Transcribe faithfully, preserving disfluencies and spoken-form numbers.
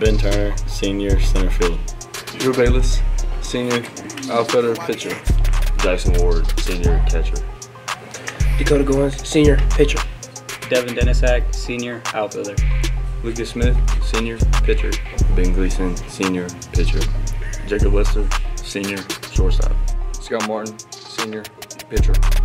Ben Turner, senior center field. Drew Bayless, senior outfielder, pitcher. Jackson Ward, senior catcher. Dakota Goins, senior pitcher. Devin Denisak, senior outfielder. Lucas Smith, senior pitcher. Ben Gleason, senior pitcher. Jacob Lester, senior shortstop. Scott Martin, senior pitcher.